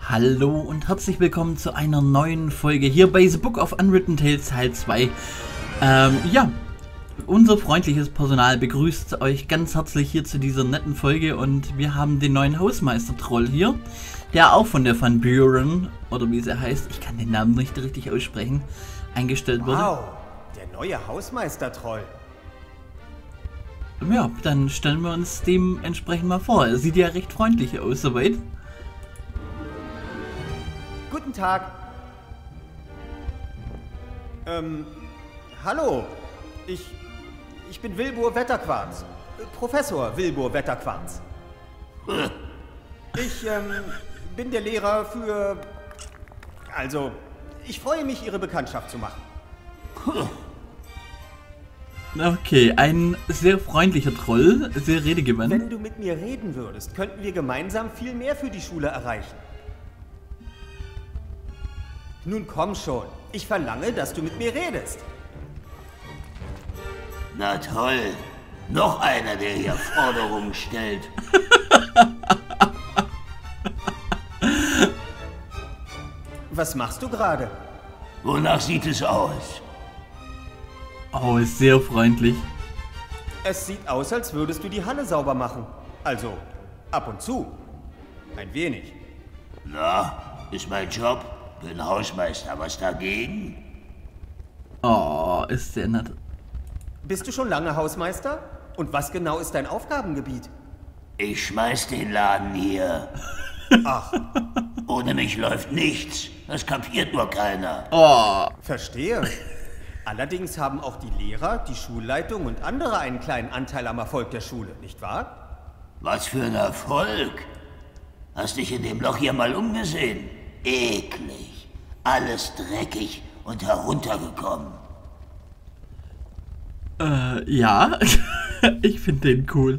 Hallo und herzlich willkommen zu einer neuen Folge hier bei The Book of Unwritten Tales Teil 2. Ja, unser freundliches Personal begrüßt euch ganz herzlich hier zu dieser netten Folge und wir haben den neuen Hausmeister-Troll hier, der auch von der Van Buren, oder wie sie heißt, ich kann den Namen nicht richtig aussprechen, eingestellt wurde. Wow, der neue Hausmeister-Troll. Ja, dann stellen wir uns dementsprechend mal vor. Er sieht ja recht freundlich aus soweit. Guten Tag. Hallo. Ich bin Wilbur Wetterquarz. Professor Wilbur Wetterquarz. Ich bin der Lehrer für... Also, ich freue mich, Ihre Bekanntschaft zu machen. Okay, ein sehr freundlicher Troll, sehr redegewandt. Wenn du mit mir reden würdest, könnten wir gemeinsam viel mehr für die Schule erreichen. Nun komm schon, ich verlange, dass du mit mir redest. Na toll, noch einer, der hier Forderungen stellt. Was machst du gerade? Wonach sieht es aus? Oh, ist sehr freundlich. Es sieht aus, als würdest du die Halle sauber machen. Also, ab und zu. Ein wenig. Na, ist mein Job. Bin Hausmeister, was dagegen? Oh, ist sehr nett. Bist du schon lange Hausmeister? Und was genau ist dein Aufgabengebiet? Ich schmeiß den Laden hier. Ach, Ohne mich läuft nichts. Das kapiert nur keiner. Oh, verstehe. Allerdings haben auch die Lehrer, die Schulleitung und andere einen kleinen Anteil am Erfolg der Schule, nicht wahr? Was für ein Erfolg. Hast dich in dem Loch hier mal umgesehen? Eklig. Alles dreckig und heruntergekommen. ja. Ich finde den cool.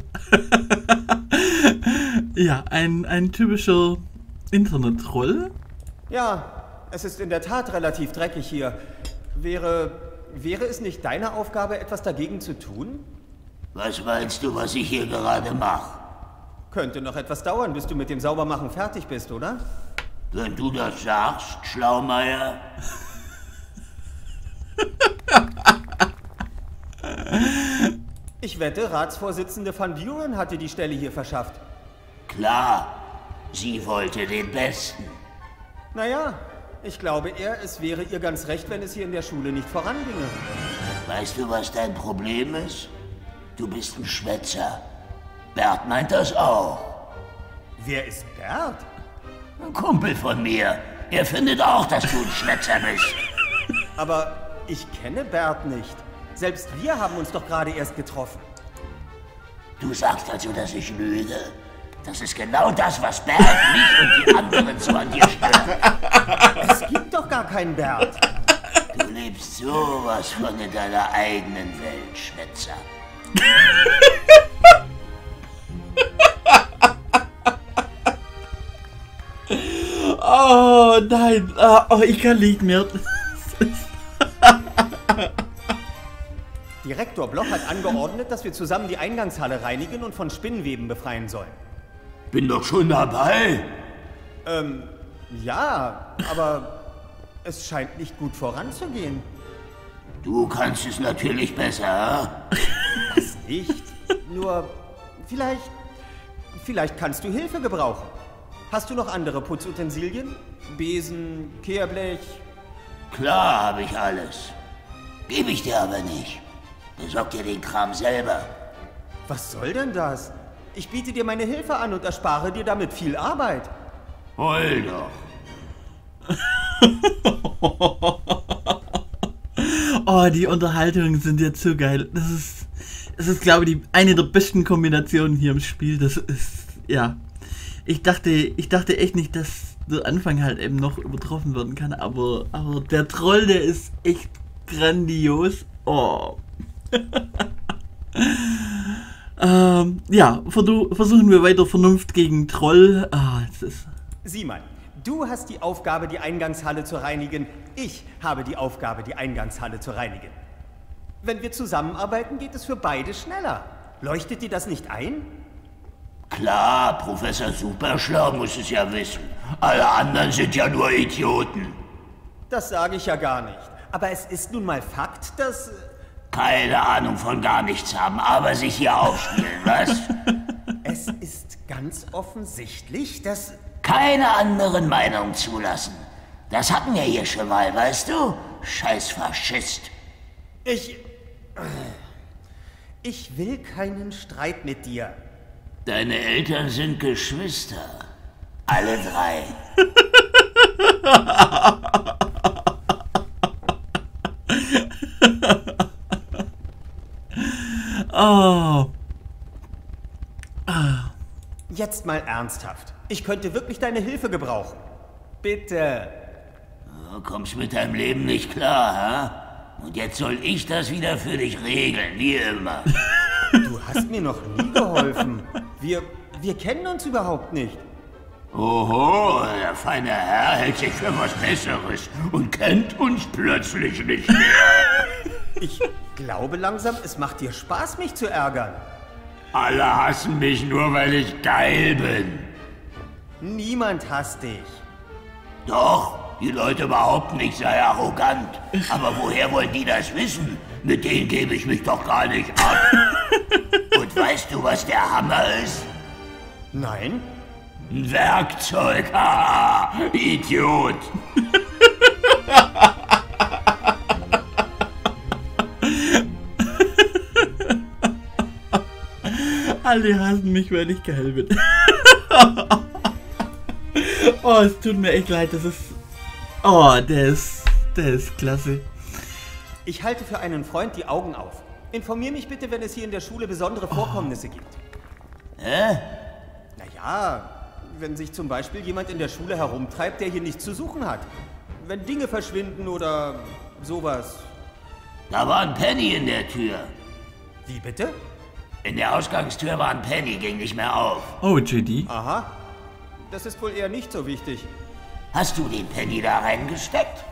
Ja, ein typischer Internet-Troll. Ja, es ist in der Tat relativ dreckig hier. Wäre es nicht deine Aufgabe, etwas dagegen zu tun? Was meinst du, was ich hier gerade mache? Könnte noch etwas dauern, bis du mit dem Saubermachen fertig bist, oder? Wenn du das sagst, Schlaumeier. Ich wette, Ratsvorsitzende Van Buren hat dir die Stelle hier verschafft. Klar, sie wollte den Besten. Naja, ich glaube eher, es wäre ihr ganz recht, wenn es hier in der Schule nicht voranginge. Weißt du, was dein Problem ist? Du bist ein Schwätzer. Bert meint das auch. Wer ist Bert? Ein Kumpel von mir. Er findet auch, dass du ein Schwätzer bist. Aber ich kenne Bert nicht. Selbst wir haben uns doch gerade erst getroffen. Du sagst also, dass ich lüge? Das ist genau das, was Bert, mich und die anderen so an dir stört. Es gibt doch gar keinen Bert. Du lebst sowas von in deiner eigenen Welt, Schwätzer. Oh nein, oh, ich kann nicht mehr. Direktor Bloch hat angeordnet, dass wir zusammen die Eingangshalle reinigen und von Spinnweben befreien sollen. Bin doch schon dabei. Ja, aber es scheint nicht gut voranzugehen. Du kannst es natürlich besser. Das nicht. Nur, vielleicht kannst du Hilfe gebrauchen. Hast du noch andere Putzutensilien? Besen, Kehrblech? Klar habe ich alles. Gebe ich dir aber nicht. Besorg dir den Kram selber. Was soll denn das? Ich biete dir meine Hilfe an und erspare dir damit viel Arbeit. Heul doch. Oh, die Unterhaltungen sind jetzt so geil. Das ist, glaube ich, eine der besten Kombinationen hier im Spiel. Das ist, ja. Ich dachte echt nicht, dass der Anfang halt eben noch übertroffen werden kann, aber der Troll, der ist echt grandios. Oh. Ja, versuchen wir weiter Vernunft gegen Troll. Sieh mal, du hast die Aufgabe, die Eingangshalle zu reinigen. Ich habe die Aufgabe, die Eingangshalle zu reinigen. Wenn wir zusammenarbeiten, geht es für beide schneller. Leuchtet dir das nicht ein? Klar, Professor Superschlau muss es ja wissen. Alle anderen sind ja nur Idioten. Das sage ich ja gar nicht. Aber es ist nun mal Fakt, dass... Keine Ahnung von gar nichts haben, aber sich hier aufspielen, was? Es ist ganz offensichtlich, dass... Keine anderen Meinungen zulassen. Das hatten wir hier schon mal, weißt du? Scheiß Faschist. Ich will keinen Streit mit dir. Deine Eltern sind Geschwister. Alle drei. Oh. Jetzt mal ernsthaft. Ich könnte wirklich deine Hilfe gebrauchen. Bitte. Du kommst mit deinem Leben nicht klar, ha? Und jetzt soll ich das wieder für dich regeln, wie immer. Du hast mir noch nie geholfen. Wir kennen uns überhaupt nicht. Oho, der feine Herr hält sich für was Besseres und kennt uns plötzlich nicht mehr. Ich glaube langsam, es macht dir Spaß, mich zu ärgern. Alle hassen mich nur, weil ich geil bin. Niemand hasst dich. Doch, die Leute behaupten, ich sei arrogant. Aber woher wollen die das wissen? Mit denen gebe ich mich doch gar nicht ab. Und weißt du, was der Hammer ist? Nein? Ein Werkzeug, haha, Idiot. Alle hassen mich, weil ich geil bin. Oh, es tut mir echt leid, das ist... Oh, der ist klasse. Ich halte für einen Freund die Augen auf. Informier mich bitte, wenn es hier in der Schule besondere Vorkommnisse gibt. Hä? Naja, wenn sich zum Beispiel jemand in der Schule herumtreibt, der hier nichts zu suchen hat. Wenn Dinge verschwinden oder sowas. Da war ein Penny in der Tür. Wie bitte? In der Ausgangstür war ein Penny, ging nicht mehr auf. Oh, JD. Aha. Das ist wohl eher nicht so wichtig. Hast du den Penny da reingesteckt?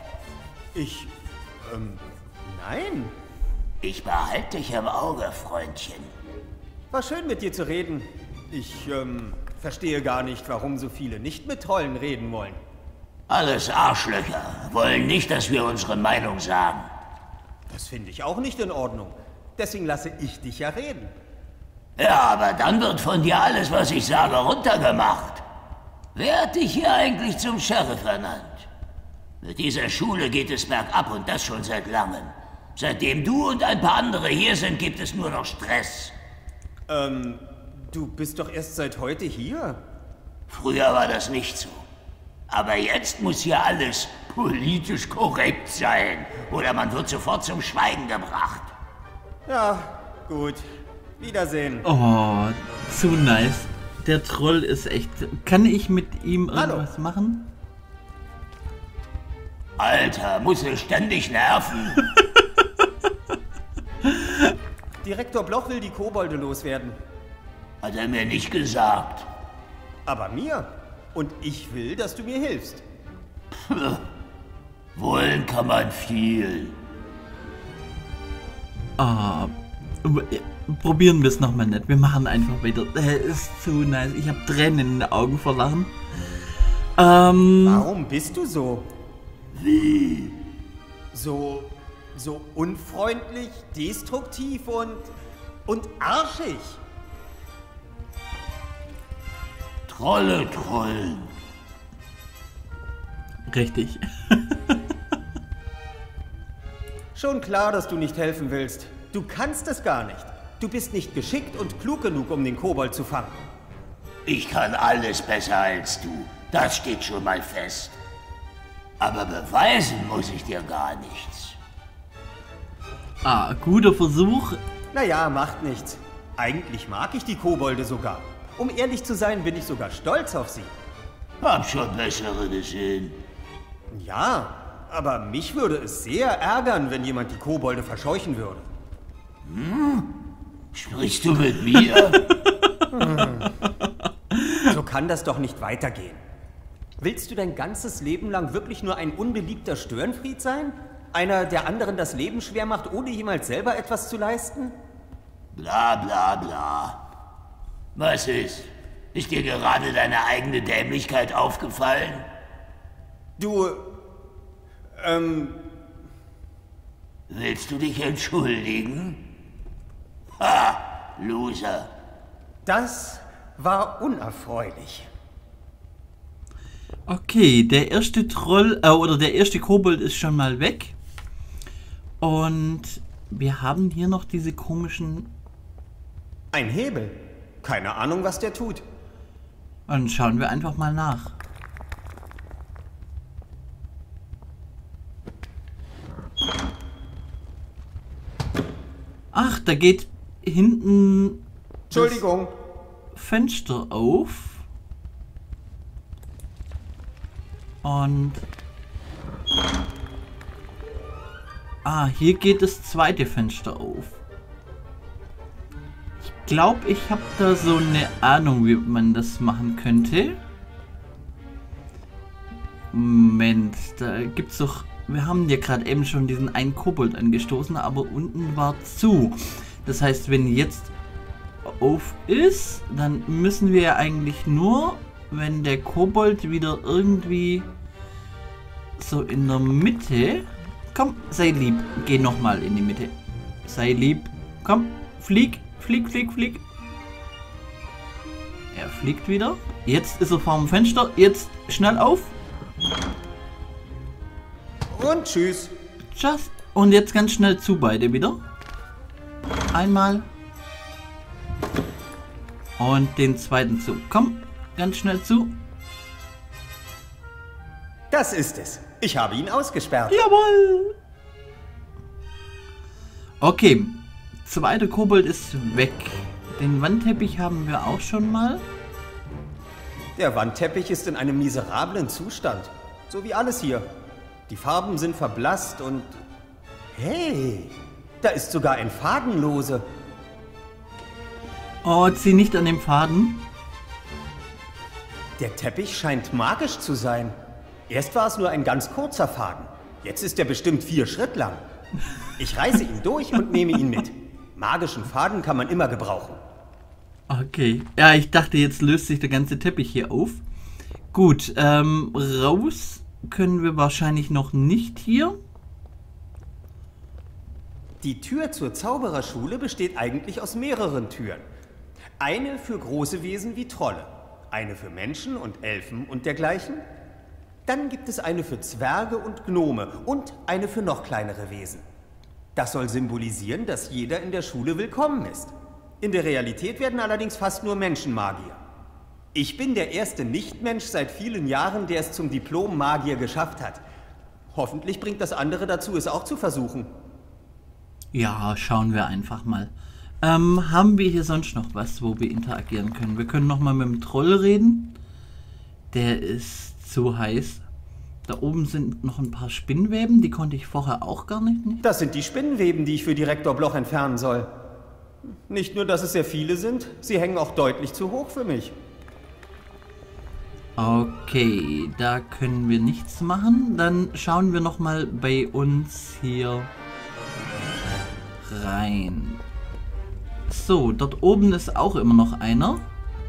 Nein. Ich behalte dich im Auge, Freundchen. War schön mit dir zu reden. Ich, verstehe gar nicht, warum so viele nicht mit Trollen reden wollen. Alles Arschlöcher wollen nicht, dass wir unsere Meinung sagen. Das finde ich auch nicht in Ordnung. Deswegen lasse ich dich ja reden. Ja, aber dann wird von dir alles, was ich sage, runtergemacht. Wer hat dich hier eigentlich zum Sheriff ernannt? Mit dieser Schule geht es bergab und das schon seit langem. Seitdem du und ein paar andere hier sind, gibt es nur noch Stress. Du bist doch erst seit heute hier? Früher war das nicht so. Aber jetzt muss hier alles politisch korrekt sein. Oder man wird sofort zum Schweigen gebracht. Ja, gut. Wiedersehen. Oh, zu nice. Der Troll ist echt... Kann ich mit ihm irgendwas machen? Alter, muss er ständig nerven? Direktor Bloch will die Kobolde loswerden. Hat er mir nicht gesagt. Aber mir. Und ich will, dass du mir hilfst. Wollen kann man viel. Ah, probieren wir es nochmal nicht. Wir machen einfach weiter. Der ist zu nice. Ich habe Tränen in den Augen vor Lachen. Warum bist du so? Wie? So unfreundlich, destruktiv und arschig. Trolle trollen. Richtig. Schon klar, dass du nicht helfen willst. Du kannst es gar nicht. Du bist nicht geschickt und klug genug, um den Kobold zu fangen. Ich kann alles besser als du. Das steht schon mal fest. Aber beweisen muss ich dir gar nichts. Ah, guter Versuch. Naja, macht nichts. Eigentlich mag ich die Kobolde sogar. Um ehrlich zu sein, bin ich sogar stolz auf sie. Hab schon bessere gesehen. Ja, aber mich würde es sehr ärgern, wenn jemand die Kobolde verscheuchen würde. Sprichst du mit mir? So kann das doch nicht weitergehen. Willst du dein ganzes Leben lang wirklich nur ein unbeliebter Störenfried sein? Einer, der anderen das Leben schwer macht, ohne jemals selber etwas zu leisten? Bla bla bla. Was ist? Ist dir gerade deine eigene Dämlichkeit aufgefallen? Du, Willst du dich entschuldigen? Ha, Loser. das war unerfreulich. Okay, der erste Troll, oder der erste Kobold ist schon mal weg. Und wir haben hier noch diese komischen... Ein Hebel. Keine Ahnung, was der tut. Dann schauen wir einfach mal nach. Ach, da geht hinten Entschuldigung. das Fenster auf. Und... Ah, hier geht das zweite Fenster auf. Ich glaube, ich habe da so eine Ahnung, wie man das machen könnte. Moment, da gibt's doch... Wir haben ja gerade eben schon diesen einen Kobold angestoßen, aber unten war zu. Das heißt, wenn jetzt auf ist, dann müssen wir ja eigentlich nur, wenn der Kobold wieder irgendwie so in der Mitte... Komm, sei lieb, geh nochmal in die Mitte. Sei lieb, komm, flieg, flieg, flieg, flieg. Er fliegt wieder. Jetzt ist er vor dem Fenster, jetzt schnell auf. Und tschüss. Just. Und jetzt ganz schnell zu beide wieder. Einmal. Und den zweiten zu. Komm, ganz schnell zu. Das ist es. Ich habe ihn ausgesperrt. Jawohl. Okay. Zweiter Kobold ist weg. Den Wandteppich haben wir auch schon mal. Der Wandteppich ist in einem miserablen Zustand. So wie alles hier. Die Farben sind verblasst und... Hey, da ist sogar ein Faden lose. Oh, zieh nicht an dem Faden. Der Teppich scheint magisch zu sein. Erst war es nur ein ganz kurzer Faden. Jetzt ist er bestimmt 4 Schritt lang. Ich reiße ihn durch und nehme ihn mit. Magischen Faden kann man immer gebrauchen. Okay. Ja, ich dachte, jetzt löst sich der ganze Teppich hier auf. Gut, raus können wir wahrscheinlich noch nicht hier. Die Tür zur Zaubererschule besteht eigentlich aus mehreren Türen. Eine für große Wesen wie Trolle, eine für Menschen und Elfen und dergleichen. Dann gibt es eine für Zwerge und Gnome und eine für noch kleinere Wesen. Das soll symbolisieren, dass jeder in der Schule willkommen ist. In der Realität werden allerdings fast nur Menschen Magier. Ich bin der erste Nichtmensch seit vielen Jahren, der es zum Diplom-Magier geschafft hat. Hoffentlich bringt das andere dazu, es auch zu versuchen. Ja, schauen wir einfach mal. Haben wir hier sonst noch was, wo wir interagieren können? Wir können noch mal mit dem Troll reden. Der ist zu heiß. Da oben sind noch ein paar Spinnweben, die konnte ich vorher auch gar nicht. Das sind die Spinnweben, die ich für Direktor Bloch entfernen soll. Nicht nur, dass es sehr viele sind, sie hängen auch deutlich zu hoch für mich. Okay, da können wir nichts machen. Dann schauen wir noch mal bei uns hier rein. So, dort oben ist auch immer noch einer.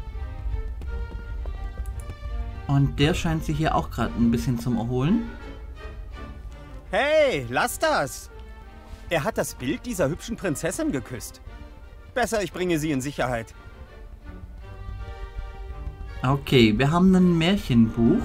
Und der scheint sich hier auch gerade ein bisschen zum Erholen. Hey, lass das! Er hat das Bild dieser hübschen Prinzessin geküsst. Besser, ich bringe sie in Sicherheit. Okay, wir haben ein Märchenbuch.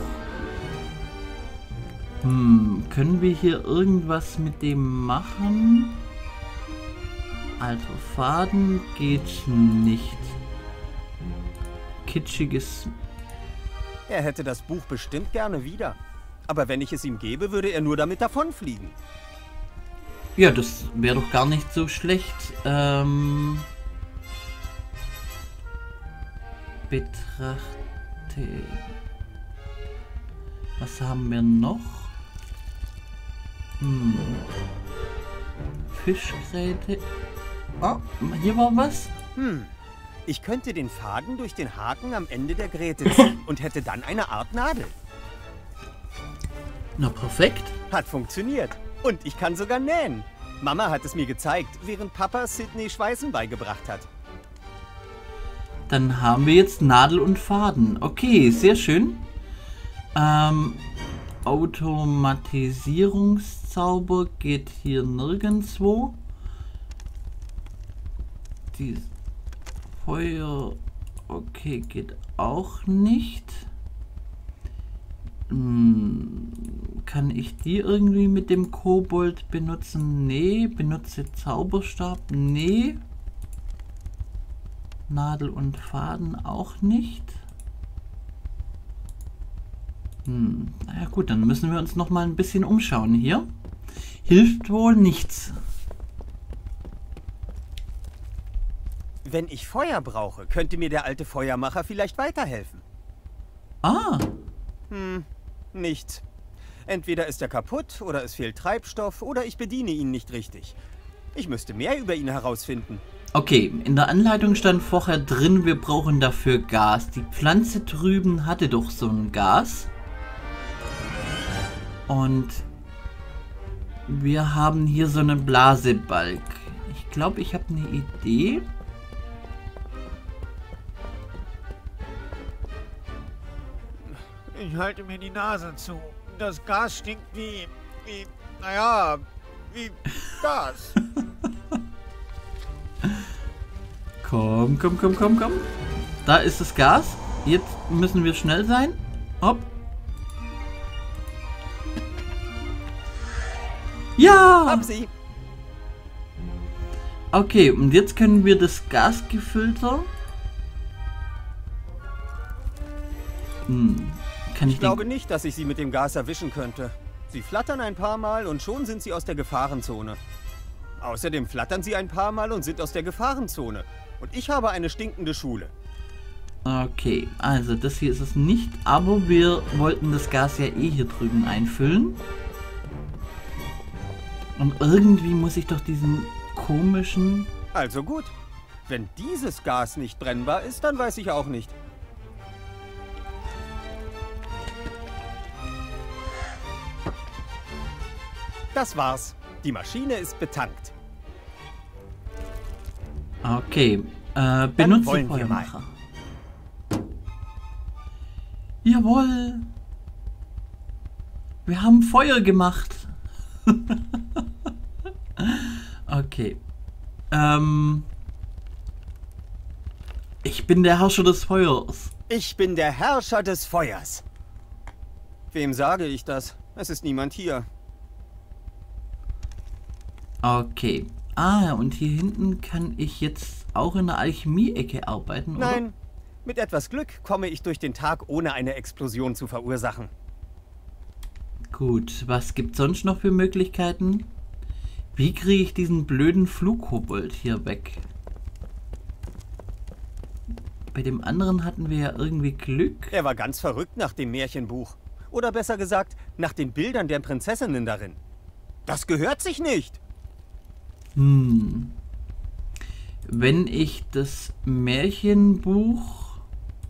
Können wir hier irgendwas mit dem machen? Alter Faden geht nicht. Kitschiges... Er hätte das Buch bestimmt gerne wieder. Aber wenn ich es ihm gebe, würde er nur damit davonfliegen. Ja, das wäre doch gar nicht so schlecht. Betrachte. Was haben wir noch? Fischgräte. Oh, hier war was. Ich könnte den Faden durch den Haken am Ende der Gräte ziehen und hätte dann eine Art Nadel. Na, perfekt. Hat funktioniert. Und ich kann sogar nähen. Mama hat es mir gezeigt, während Papa Sydney Schweißen beigebracht hat. Dann haben wir jetzt Nadel und Faden. Okay, sehr schön. Automatisierungszauber geht hier nirgendwo. Die Feuer... Okay, geht auch nicht. Kann ich die irgendwie mit dem Kobold benutzen? Nee. Benutze Zauberstab? Nee. Nadel und Faden auch nicht. Naja gut, dann müssen wir uns noch mal ein bisschen umschauen hier. Hilft wohl nichts. Wenn ich Feuer brauche, könnte mir der alte Feuermacher vielleicht weiterhelfen. Ah. Nichts. Entweder ist er kaputt oder es fehlt Treibstoff oder ich bediene ihn nicht richtig. Ich müsste mehr über ihn herausfinden. Okay, in der Anleitung stand vorher drin, wir brauchen dafür Gas. Die Pflanze drüben hatte doch so ein Gas. Und wir haben hier so einen Blasebalg. Ich glaube, ich habe eine Idee. Ich halte mir die Nase zu. Das Gas stinkt wie Gas. Komm. Da ist das Gas. Jetzt müssen wir schnell sein. Hopp. Ja! Hab sie! Okay, und jetzt können wir das Gasgefilter. Kann Ich glaube nicht, dass ich sie mit dem Gas erwischen könnte. Sie flattern ein paar Mal und schon sind sie aus der Gefahrenzone. Außerdem flattern sie ein paar Mal und sind aus der Gefahrenzone. Und ich habe eine stinkende Schule. Okay, also das hier ist es nicht, aber wir wollten das Gas ja eh hier drüben einfüllen. Und irgendwie muss ich doch diesen komischen... Also gut. Wenn dieses Gas nicht brennbar ist, dann weiß ich auch nicht. Das war's. Die Maschine ist betankt. Okay, benutze wollen wir Feuermacher. Jawohl. Wir haben Feuer gemacht. Okay. Ich bin der Herrscher des Feuers. Ich bin der Herrscher des Feuers. Wem sage ich das? Es ist niemand hier. Okay. Ah, und hier hinten kann ich jetzt auch in der Alchemie-Ecke arbeiten, oder? Nein, mit etwas Glück komme ich durch den Tag, ohne eine Explosion zu verursachen. Gut, was gibt's sonst noch für Möglichkeiten? Wie kriege ich diesen blöden Flugkobold hier weg? Bei dem anderen hatten wir ja irgendwie Glück. Er war ganz verrückt nach dem Märchenbuch. Oder besser gesagt, nach den Bildern der Prinzessinnen darin. Das gehört sich nicht. Wenn ich das Märchenbuch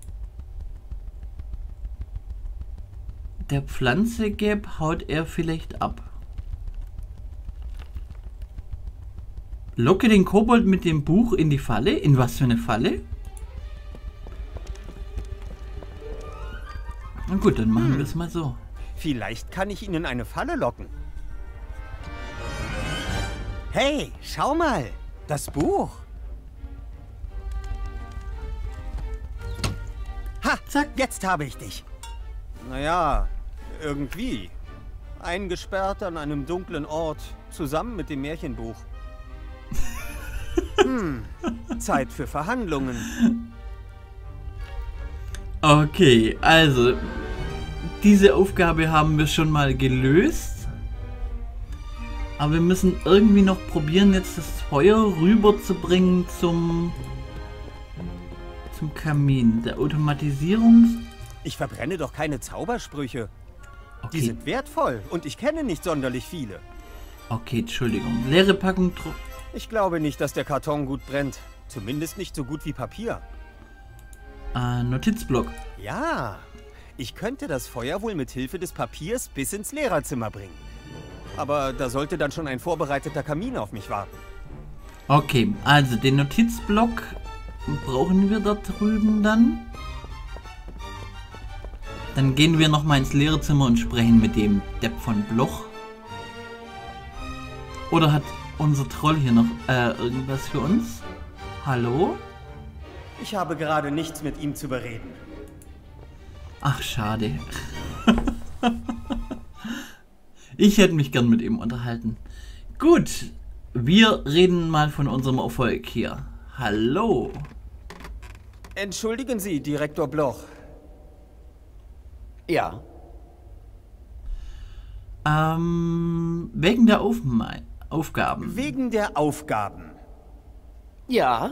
der Pflanze gebe, haut er vielleicht ab. Locke den Kobold mit dem Buch in die Falle. In was für eine Falle? Na gut, dann machen wir es mal so. Vielleicht kann ich ihn in eine Falle locken. Hey, schau mal! Das Buch! Ha! Zack. Jetzt habe ich dich! Naja, irgendwie. Eingesperrt an einem dunklen Ort, zusammen mit dem Märchenbuch. Zeit für Verhandlungen. Okay, also diese Aufgabe haben wir schon mal gelöst. Aber wir müssen irgendwie noch probieren, jetzt das Feuer rüberzubringen zum Kamin. Der Automatisierungs... Ich verbrenne doch keine Zaubersprüche. Okay. Die sind wertvoll und ich kenne nicht sonderlich viele. Okay, Entschuldigung. Leere Packung... Ich glaube nicht, dass der Karton gut brennt. Zumindest nicht so gut wie Papier. Notizblock. Ja, ich könnte das Feuer wohl mit Hilfe des Papiers bis ins Lehrerzimmer bringen. Aber da sollte dann schon ein vorbereiteter Kamin auf mich warten. Okay, also den Notizblock brauchen wir da drüben dann? Dann gehen wir nochmal ins Lehrerzimmer und sprechen mit dem Depp von Bloch. Oder hat unser Troll hier noch irgendwas für uns? Hallo? Ich habe gerade nichts mit ihm zu bereden. Ach, schade. Ich hätte mich gern mit ihm unterhalten. Gut, wir reden mal von unserem Erfolg hier. Hallo. Entschuldigen Sie, Direktor Bloch. Ja. Wegen der Aufgaben. Wegen der Aufgaben. Ja.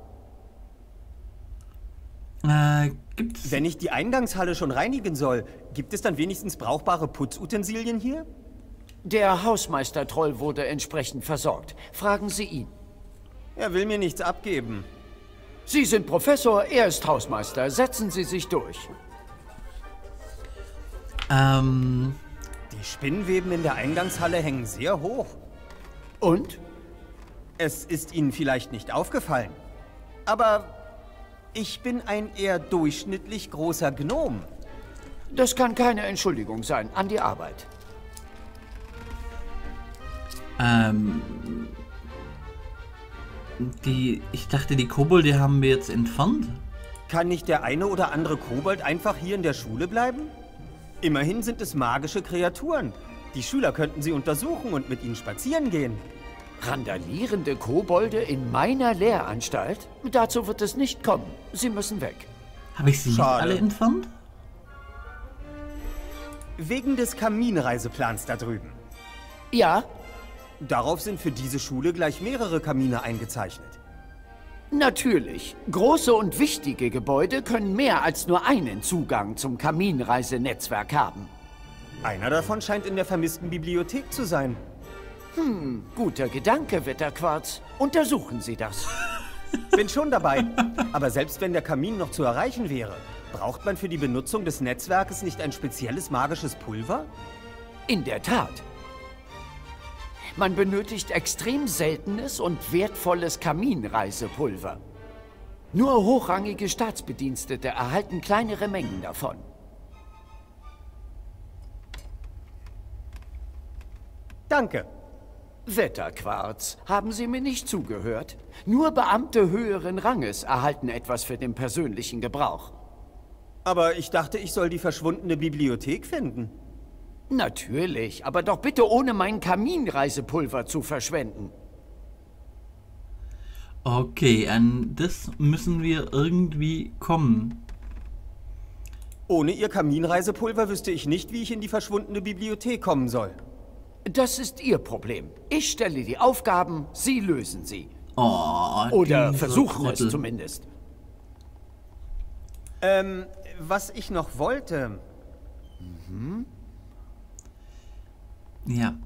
Gibt's... Wenn ich die Eingangshalle schon reinigen soll, gibt es dann wenigstens brauchbare Putzutensilien hier? Der Hausmeister-Troll wurde entsprechend versorgt. Fragen Sie ihn. Er will mir nichts abgeben. Sie sind Professor, er ist Hausmeister. Setzen Sie sich durch. Die Spinnweben in der Eingangshalle hängen sehr hoch. Und? Es ist Ihnen vielleicht nicht aufgefallen, aber ich bin ein eher durchschnittlich großer Gnom. Das kann keine Entschuldigung sein. An die Arbeit. Ich dachte, die Kobolde haben wir jetzt entfernt. Kann nicht der eine oder andere Kobold einfach hier in der Schule bleiben? Immerhin sind es magische Kreaturen. Die Schüler könnten sie untersuchen und mit ihnen spazieren gehen. Randalierende Kobolde in meiner Lehranstalt? Dazu wird es nicht kommen. Sie müssen weg. Habe ich sie nicht Schade. alle entfernt? Wegen des Kaminreiseplans da drüben. Ja, Darauf sind für diese Schule gleich mehrere Kamine eingezeichnet. natürlich. Große und wichtige Gebäude können mehr als nur einen Zugang zum Kaminreisenetzwerk haben. Einer davon scheint in der vermissten Bibliothek zu sein. Guter Gedanke, Wetterquarz. Untersuchen Sie das. Bin schon dabei. Aber selbst wenn der Kamin noch zu erreichen wäre, braucht man für die Benutzung des Netzwerkes nicht ein spezielles magisches Pulver? In der Tat. Man benötigt extrem seltenes und wertvolles Kaminreisepulver. Nur hochrangige Staatsbedienstete erhalten kleinere Mengen davon. Danke. Wetterquarz, haben Sie mir nicht zugehört? Nur Beamte höheren Ranges erhalten etwas für den persönlichen Gebrauch. Aber ich dachte, ich soll die verschwundene Bibliothek finden. Natürlich, aber doch bitte ohne mein Kaminreisepulver zu verschwenden. Okay, an das müssen wir irgendwie kommen. Ohne Ihr Kaminreisepulver wüsste ich nicht, wie ich in die verschwundene Bibliothek kommen soll. Das ist Ihr Problem. Ich stelle die Aufgaben, Sie lösen sie. Oh, Oder dieser versuchen es Trottel. zumindest. Was ich noch wollte... Ja,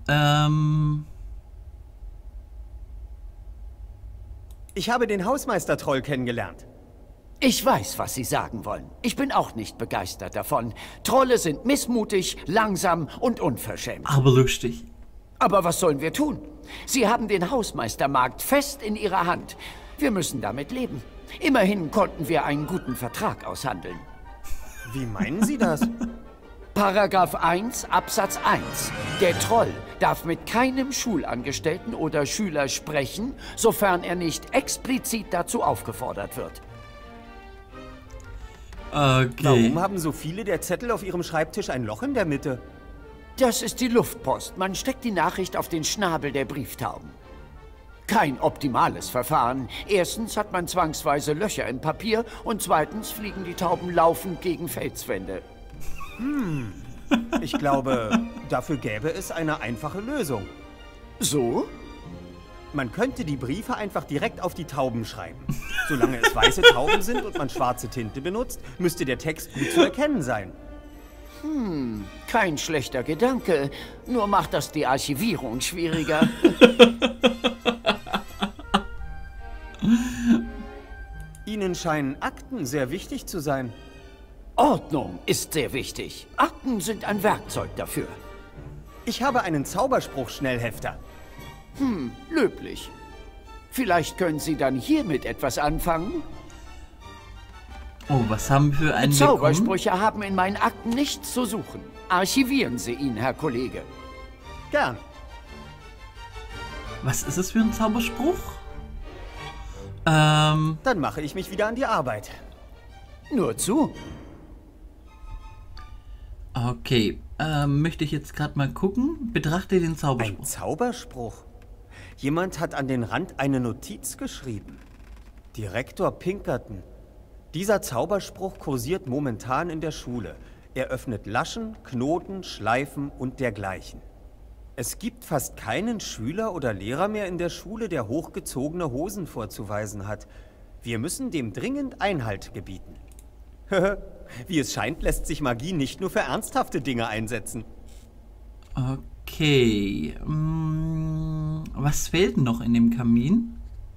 Ich habe den Hausmeister-Troll kennengelernt. Ich weiß, was Sie sagen wollen. Ich bin auch nicht begeistert davon. Trolle sind missmutig, langsam und unverschämt. aber lustig. Aber was sollen wir tun? Sie haben den Hausmeistermarkt fest in Ihrer Hand. Wir müssen damit leben. Immerhin konnten wir einen guten Vertrag aushandeln. Wie meinen Sie das? Paragraph 1, Absatz 1. Der Troll darf mit keinem Schulangestellten oder Schüler sprechen, sofern er nicht explizit dazu aufgefordert wird. Okay. Warum haben so viele der Zettel auf ihrem Schreibtisch ein Loch in der Mitte? Das ist die Luftpost. Man steckt die Nachricht auf den Schnabel der Brieftauben. Kein optimales Verfahren. Erstens hat man zwangsweise Löcher im Papier und zweitens fliegen die Tauben laufend gegen Felswände. Ich glaube, dafür gäbe es eine einfache Lösung. So? Man könnte die Briefe einfach direkt auf die Tauben schreiben. Solange es weiße Tauben sind und man schwarze Tinte benutzt, müsste der Text gut zu erkennen sein. Kein schlechter Gedanke, nur macht das die Archivierung schwieriger. Ihnen scheinen Akten sehr wichtig zu sein. Ordnung ist sehr wichtig. Akten sind ein Werkzeug dafür. Ich habe einen Zauberspruch-Schnellhefter. Löblich. Vielleicht können Sie dann hiermit etwas anfangen? Oh, was haben wir für einen bekommen? Zaubersprüche haben in meinen Akten nichts zu suchen. Archivieren Sie ihn, Herr Kollege. Gern. Was ist es für ein Zauberspruch? Dann mache ich mich wieder an die Arbeit. Nur zu. Okay, möchte ich jetzt gerade mal gucken. Betrachte den Ein Zauberspruch. Zauberspruch? Jemand hat an den Rand eine Notiz geschrieben. Direktor Pinkerton. Dieser Zauberspruch kursiert momentan in der Schule. Er öffnet Laschen, Knoten, Schleifen und dergleichen. Es gibt fast keinen Schüler oder Lehrer mehr in der Schule, der hochgezogene Hosen vorzuweisen hat. Wir müssen dem dringend Einhalt gebieten. Wie es scheint, lässt sich Magie nicht nur für ernsthafte Dinge einsetzen. Okay. Was fehlt noch in dem Kamin?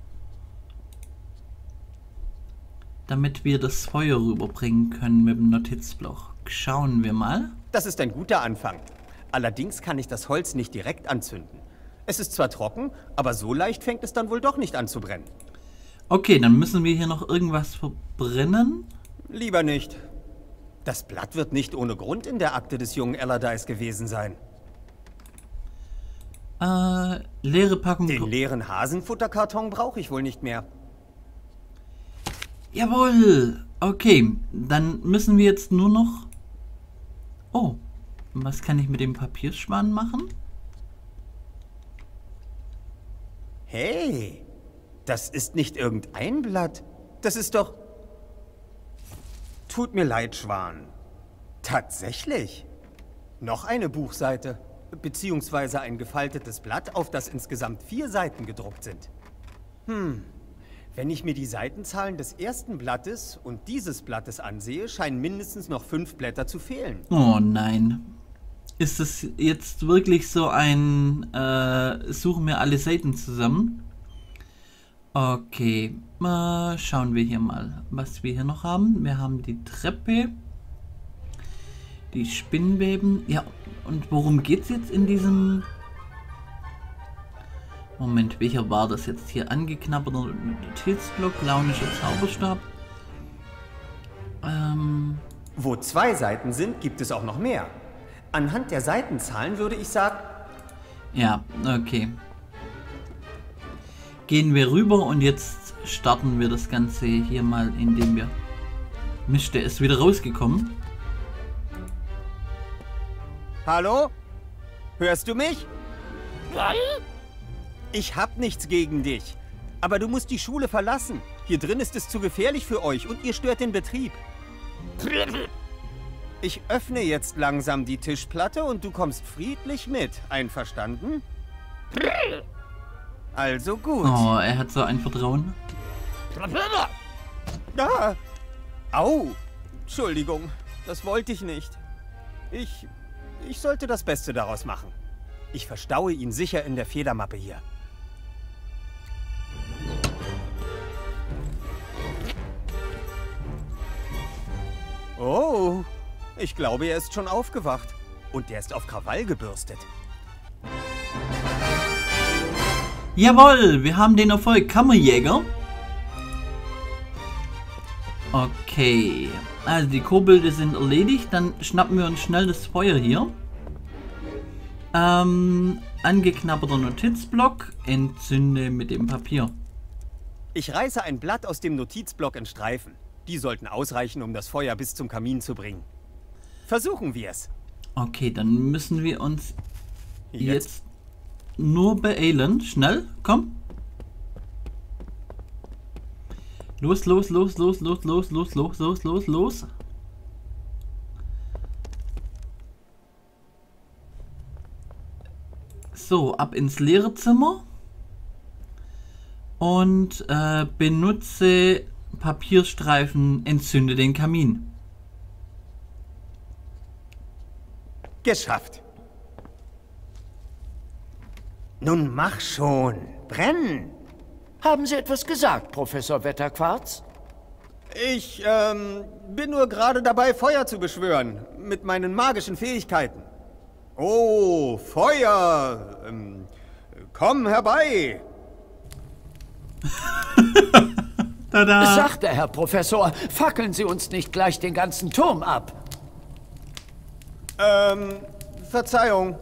Damit wir das Feuer rüberbringen können mit dem Notizblock. Schauen wir mal. Das ist ein guter Anfang. Allerdings kann ich das Holz nicht direkt anzünden. Es ist zwar trocken, aber so leicht fängt es dann wohl doch nicht an zu brennen. Okay, dann müssen wir hier noch irgendwas verbrennen. Lieber nicht. Das Blatt wird nicht ohne Grund in der Akte des jungen Allardyce gewesen sein. Leere Packung. Den leeren Hasenfutterkarton brauche ich wohl nicht mehr. Jawohl. Okay, dann müssen wir jetzt nur noch... Oh, was kann ich mit dem Papierschwan machen? Hey, das ist nicht irgendein Blatt. Das ist doch... Tut mir leid, Schwan. Tatsächlich. Noch eine Buchseite. Beziehungsweise ein gefaltetes Blatt, auf das insgesamt 4 Seiten gedruckt sind. Wenn ich mir die Seitenzahlen des ersten Blattes und dieses Blattes ansehe, scheinen mindestens noch 5 Blätter zu fehlen. Oh nein. Ist es jetzt wirklich so ein... suchen wir alle Seiten zusammen? Okay, schauen wir hier mal, was wir hier noch haben. Wir haben die Treppe, die Spinnweben. Ja, und worum geht es jetzt in diesem... Moment, welcher war das jetzt hier? Angeknabberter Notizblock, launischer Zauberstab. Wo 2 Seiten sind, gibt es auch noch mehr. Anhand der Seitenzahlen würde ich sagen... Ja, okay. Gehen wir rüber und jetzt starten wir das Ganze hier mal, indem wir... Mist, der ist wieder rausgekommen. Hallo? Hörst du mich? Ich hab nichts gegen dich. Aber du musst die Schule verlassen. Hier drin ist es zu gefährlich für euch und ihr stört den Betrieb. Ich öffne jetzt langsam die Tischplatte und du kommst friedlich mit. Einverstanden? Also gut. Oh, er hat so ein Vertrauen. Ah. Au. Entschuldigung, das wollte ich nicht. Ich sollte das Beste daraus machen. Ich verstaue ihn sicher in der Federmappe hier. Oh, ich glaube, er ist schon aufgewacht. Und der ist auf Krawall gebürstet. Jawohl, wir haben den Erfolg. Kammerjäger. Okay. Also die Kobolde sind erledigt. Dann schnappen wir uns schnell das Feuer hier. Angeknabberter Notizblock. Entzünde mit dem Papier. Ich reiße ein Blatt aus dem Notizblock in Streifen. Die sollten ausreichen, um das Feuer bis zum Kamin zu bringen. Versuchen wir es. Okay, dann müssen wir uns jetzt nur beeilen. Schnell, komm. Los, los, los, los, los, los, los, los, los, los, los. So, ab ins Lehrerzimmer. Und benutze Papierstreifen, entzünde den Kamin. Geschafft. Nun mach schon. Brennen. Haben Sie etwas gesagt, Professor Wetterquarz? Ich, bin nur gerade dabei, Feuer zu beschwören. Mit meinen magischen Fähigkeiten. Oh, Feuer. Komm herbei. Tada! Sagt der Herr Professor, fackeln Sie uns nicht gleich den ganzen Turm ab. Verzeihung.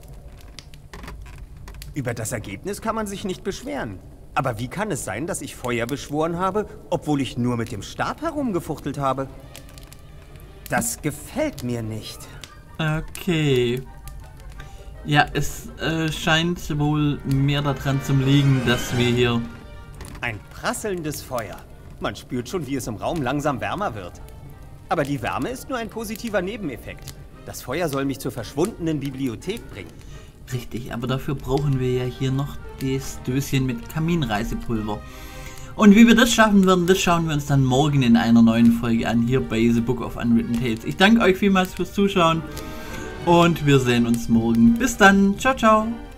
Über das Ergebnis kann man sich nicht beschweren. Aber wie kann es sein, dass ich Feuer beschworen habe, obwohl ich nur mit dem Stab herumgefuchtelt habe? Das gefällt mir nicht. Okay. Ja, es scheint wohl mehr daran zu liegen, dass wir hier... Ein prasselndes Feuer. Man spürt schon, wie es im Raum langsam wärmer wird. Aber die Wärme ist nur ein positiver Nebeneffekt. Das Feuer soll mich zur verschwundenen Bibliothek bringen. Richtig, aber dafür brauchen wir ja hier noch das Döschen mit Kaminreisepulver. Und wie wir das schaffen werden, das schauen wir uns dann morgen in einer neuen Folge an, hier bei The Book of Unwritten Tales. Ich danke euch vielmals fürs Zuschauen und wir sehen uns morgen. Bis dann, ciao, ciao!